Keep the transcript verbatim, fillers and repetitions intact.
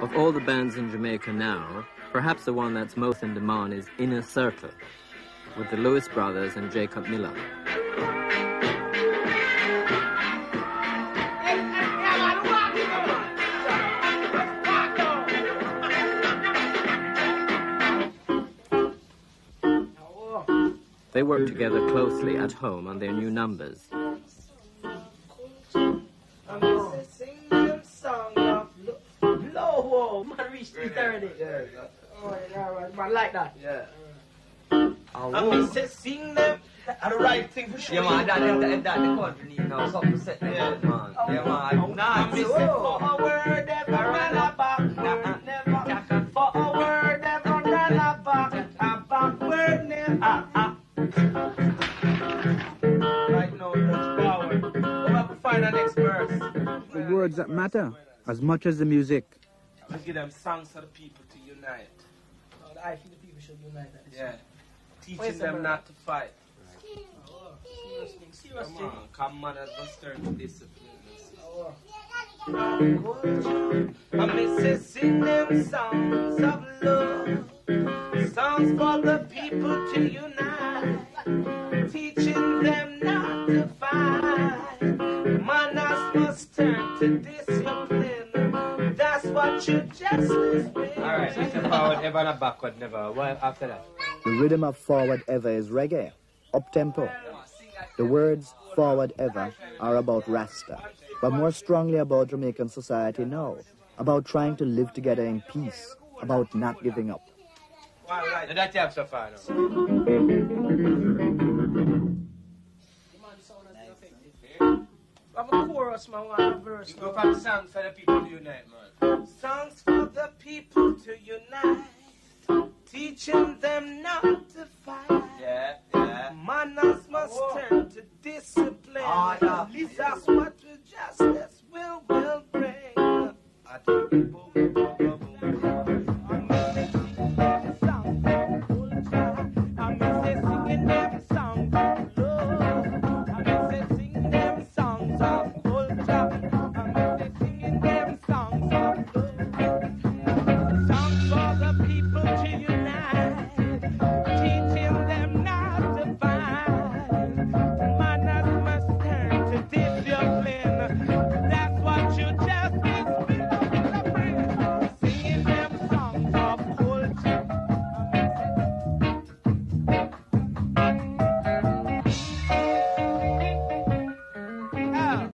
Of all the bands in Jamaica now, perhaps the one that's most in demand is Inner Circle, with the Lewis Brothers and Jacob Miller. They work together closely at home on their new numbers. I like that. Yeah. Oh, I mean, say, sing them. I the right thing for sure. Yeah, man, that, that, that, that the country need now. Something to set them yeah. out, man. Oh, yeah, man. Oh, nah, I miss it. For a word, never run a back. Never. For a word, never run a back. A backward, never. Ah, ah. Right now, that's power. We'll have to find the next verse. The words that matter as much as the music. We'll give them songs for the people to unite. Oh, I feel the people should unite. Yeah. Teaching them not to fight. Oh, serious thing, serious thing. Come on, come on, let's start to discipline. Oh. I miss sing them songs of love, songs for the people to unite, teaching them not to fight. Manners must turn to discipline. That's what you just with. All right, it's a forward ever and a backward never. What after that? The rhythm of Forward Ever is reggae, up-tempo. The words Forward Ever are about Rasta, but more strongly about Jamaican society now, about trying to live together in peace, about not giving up. And that's up so far now. I'm a chorus, man, one verse. You go from songs for the people to unite, man. Songs for the people to unite. Teaching them not to fight. Yeah, yeah. Manners must oh. turn to discipline. Oh, yeah. That's what justice will, will bring. I think people